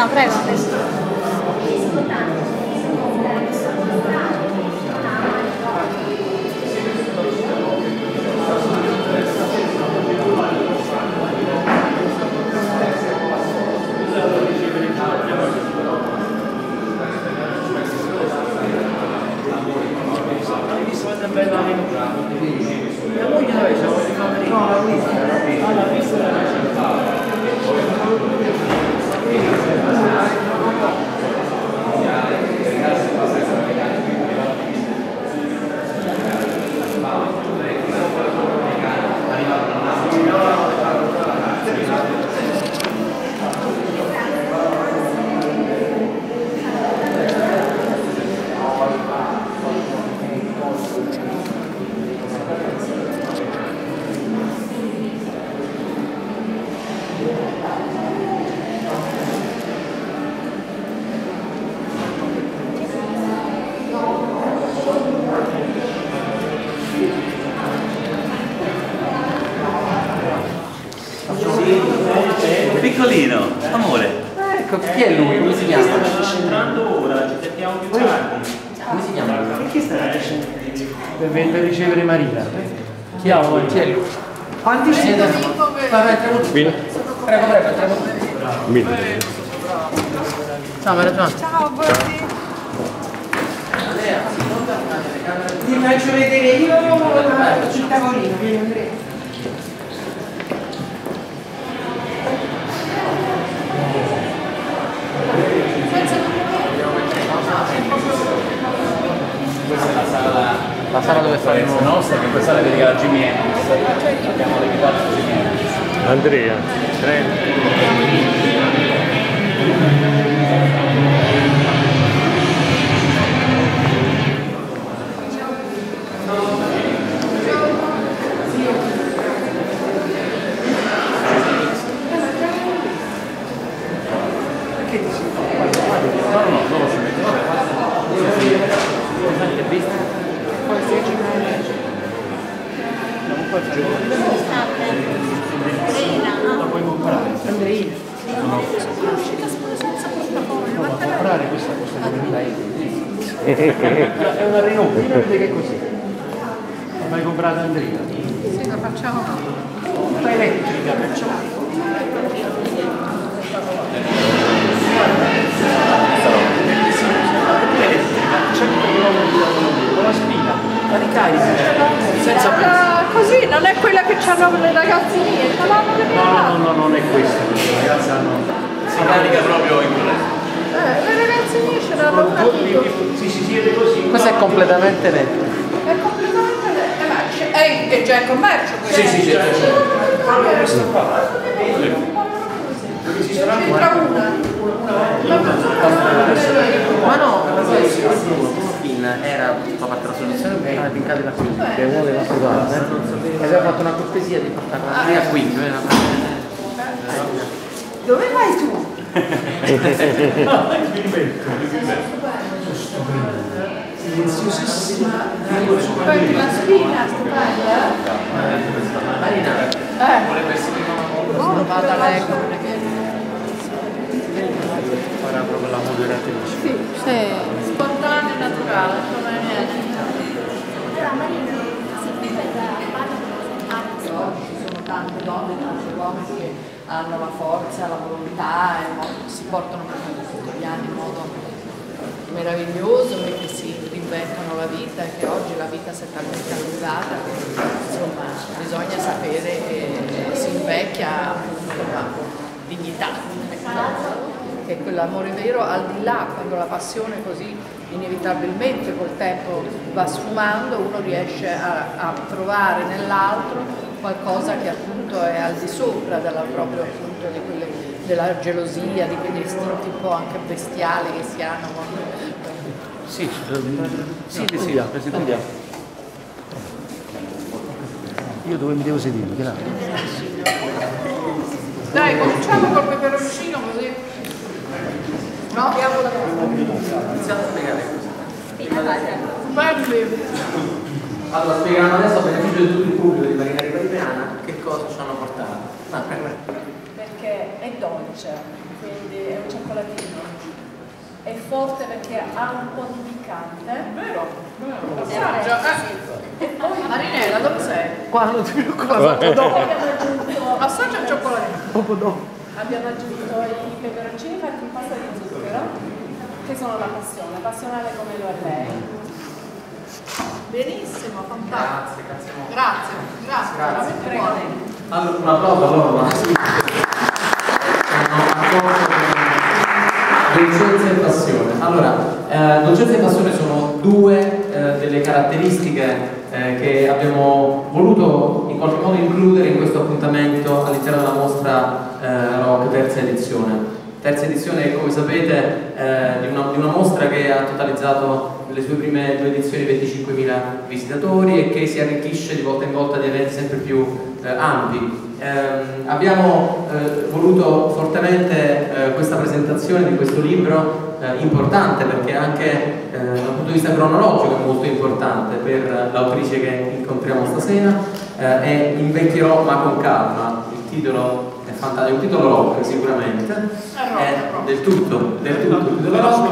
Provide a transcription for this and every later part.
prego. Piccolino, amore. Ecco, chi è lui? Come si chiama? Sta entrando ora, ci aspettiamo più tardi. Come si chiama? Perché stai facendo? Per ricevere Maria. Chi è lui? Quanti siete? Vabbè, entriamo tutti. Prego, entriamo tutti. Ciao Maria Giovanna. Ciao, buonasera. Ti faccio vedere io sul tavolino, vieni Andrea. Questa è la sala dove faremo nostra, che questa è dedicata a Jimi Hendrix. Abbiamo dedicato a Jimi Hendrix. Andrea, La puoi comprare? Andreina. No. Sono uscita senza portafoglio. Ma comprare questa costa 2000 euro. È una Renault, che è così. L'hai comprata Andreina? Sì, la facciamo. Tutta elettrica, perciò. Con la spina, la ricarica senza Così, non è quella che hanno le ragazze mie, ce l'hanno le mie ragazze. no, non è questa, le ragazze hanno. Si carica proprio in quella. Le ragazze mie ce l'hanno una tipo. Si siede così. Questo è completamente netto. È completamente è già in commercio questo. Sì. Proprio questo qua. C'entra una. Ma no, questo era tutta parte della soluzione, era Pincati la qui, che è uno dei nostri partner, e aveva fatto una cortesia di portarla via qui. Dove vai tu? Silenziosissima. Poi la spina stupenda. Marina, Vado a leggere. Farà proprio la moderatrice. Sì, spontaneo e naturale, come niente. Oggi ci sono tante donne, tanti uomini che hanno la forza, la volontà e si portano tutti gli anni in modo meraviglioso e che si reinventano la vita e che oggi la vita si è talmente allungata che insomma bisogna sapere che si invecchia con la dignità. Che quell'amore vero, al di là, quando la passione così inevitabilmente col tempo va sfumando, uno riesce a trovare nell'altro qualcosa che appunto è al di sopra proprio appunto della gelosia, di quegli istinti un po' anche bestiali che si hanno. sì, Presidente. Io dove mi devo sedere? Dai, cominciamo col peperoncino così. No? Iniziamo a spiegare cosa. Belli. Allora, spieghiamo adesso a beneficio di tutto il pubblico di Marina Ripariana che cosa ci hanno portato. Perché perché è dolce, quindi è un cioccolatino. È forte perché ha un po' di piccante. Vero? E poi Marinella, dove sei? Qua non ti preoccupare, dopo. abbiamo aggiunto, Assaggia il cioccolatino. abbiamo aggiunto i peperoncini fatti in pasta di zucchero, che sono la passionale come lo è lei. Benissimo, fantastico. Grazie, Grazie, veramente buoni. Allora, un applauso allora. Dolcezza e passione. Allora, dolcezza e passione sono due delle caratteristiche che abbiamo voluto in qualche modo includere in questo appuntamento all'interno della mostra Rock terza edizione. Terza edizione, come sapete, di una mostra che ha totalizzato nelle sue prime 2 edizioni 25.000 visitatori e che si arricchisce di volta in volta di eventi sempre più ampi. Abbiamo voluto fortemente questa presentazione di questo libro importante perché anche dal punto di vista cronologico è molto importante per l'autrice che incontriamo stasera. È Invecchierò ma con calma. Il titolo è fantastico, è un titolo rock sicuramente, è del tutto il titolo rock.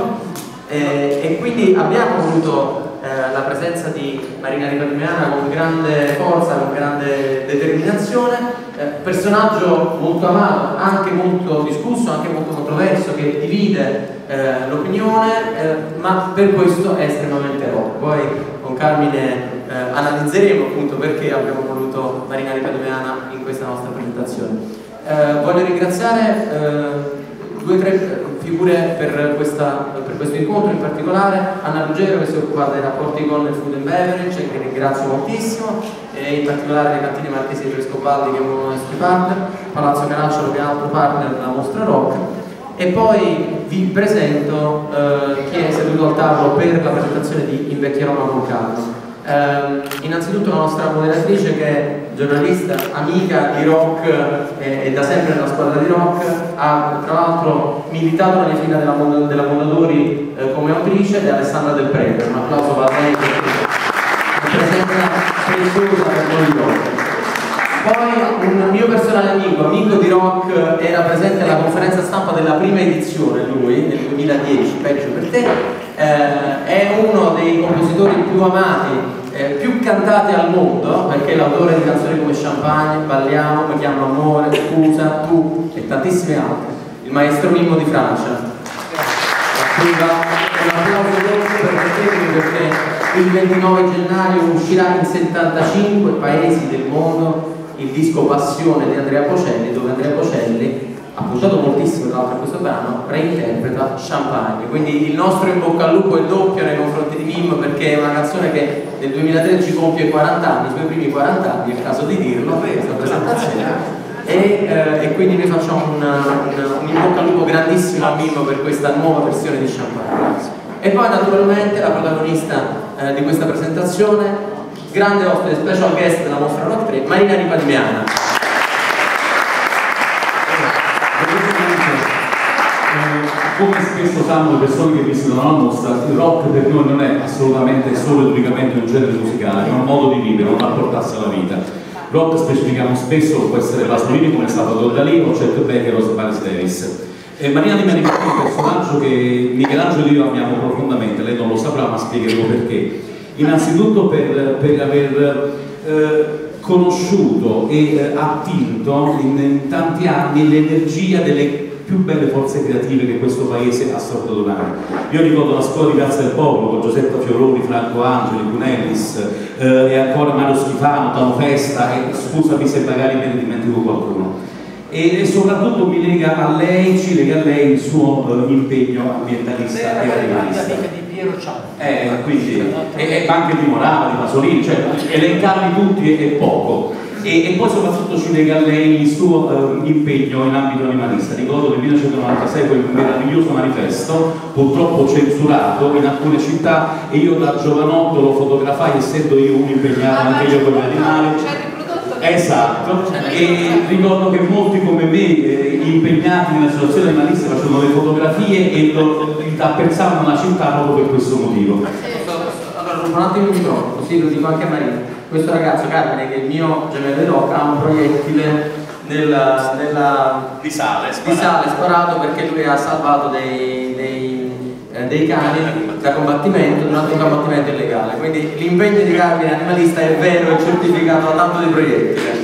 E quindi abbiamo voluto la presenza di Marina Ripa di Meana con grande forza, con grande determinazione, personaggio molto amato, anche molto discusso, anche molto controverso, che divide l'opinione, ma per questo è estremamente rock. Poi con Carmine analizzeremo appunto perché abbiamo voluto Marina Ripa di Meana in questa nostra presentazione. Voglio ringraziare 2 o 3 figure per questo incontro, in particolare Anna Ruggero che si è occupata dei rapporti con il Food and Beverage, che ringrazio moltissimo, e in particolare le cantine marchesi di Frescobaldi, che è uno dei nostri partner, Palazzo Caracciolo, che è un altro partner della mostra Rock, e poi vi presento chi è seduto al tavolo per la presentazione di Invecchierò ma con calma. Innanzitutto la nostra moderatrice, che è giornalista, amica di Rock e da sempre nella squadra di Rock, ha tra l'altro militato nelle fila della Mondadori come autrice, ed è Alessandra Del Prete. Un applauso per lei perché è una presenza preziosa per noi di Rock. Poi un mio personale amico di Rock, era presente alla conferenza stampa della prima edizione, lui nel 2010, peggio per te. È uno dei compositori più amati, più cantati al mondo, perché è l'autore di canzoni come Champagne, Balliamo, Mi chiamo Amore, Scusa, Tu e tantissime altre. Il maestro Mimmo di Francia. Un applauso perché il 29 gennaio uscirà in 75 paesi del mondo il disco Passione di Andrea Bocelli, dove Andrea Bocelli ha puntato moltissimo tra l'altro a questo brano, reinterpreta Champagne. Quindi il nostro in bocca al lupo è doppio nei confronti di Mimmo, perché è una canzone che nel 2013 compie 40 anni, i suoi primi 40 anni, è il caso di dirlo, questa presentazione. E quindi noi facciamo un in bocca al lupo grandissimo a Mimmo per questa nuova versione di Champagne. E poi naturalmente la protagonista di questa presentazione, grande ospite, special guest della mostra Rock 3, Marina Ripa di Meana. Come spesso sanno le persone che visitano la mostra, il rock per noi non è assolutamente solo ed unicamente un genere musicale, ma un modo di vivere, un rapportarsi alla vita. Rock specifichiamo spesso, può essere Pasolini come Salvatore Dalì o Chet Baker o Miles Davis. Marina Di Meana è un personaggio che Michelangelo e io amiamo profondamente, lei non lo saprà ma spiegheremo perché. Innanzitutto per aver conosciuto e attinto in tanti anni l'energia delle più belle forze creative che questo paese ha sorto domani. Io ricordo la scuola di Piazza del Popolo con Giuseppa Fioroni, Franco Angeli, Cunellis e ancora Mario Schifano, Tano Festa, e scusami se magari me ne dimentico qualcuno. E soprattutto mi lega a lei, ci lega a lei il suo impegno ambientalista e animalista. Di Piero Ciano. Quindi, e anche di Morava, di Pasolini, cioè elencarli tutti è poco. E poi soprattutto ci lega a lei il suo impegno in ambito animalista. Ricordo nel 1996 quel meraviglioso manifesto, purtroppo censurato in alcune città, e io da giovanotto lo fotografai, essendo io un impegnato anche io con gli animali. Esatto, e ricordo che molti come me, impegnati nell'associazione animalista, facevano le fotografie e apprezzavano la città proprio per questo motivo. Allora, rubo un attimo il microfono, così lo dico anche a Marina. Questo ragazzo, Carmine, che è il mio gemello di Rock, ha un proiettile di sale sparato perché lui ha salvato dei cani da combattimento durante un combattimento illegale. Quindi l'impegno di Carmine animalista è vero e certificato da tanto di proiettile.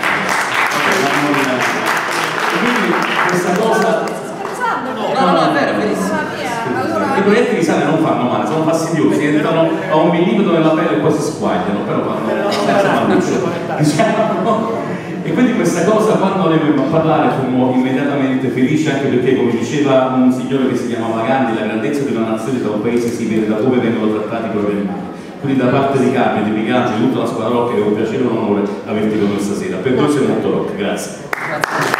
Quindi questa cosa... No, è vero, è verissimo. I proiettili di sale non fanno male, sono fastidiosi, entrano a 1 millimetro nella pelle e poi si squagliano, però fanno senza malnuccio, diciamo. E quindi questa cosa, quando ne dobbiamo parlare, fummo immediatamente felici, anche perché, come diceva un signore che si chiamava Gandhi, la grandezza di una nazione da un paese si vede da dove vengono trattati i propri animali. Quindi da parte di Carmine, di Michelangelo, di tutta la squadra rock, è un piacere e un onore averti con noi stasera. Per noi sei molto rock, grazie.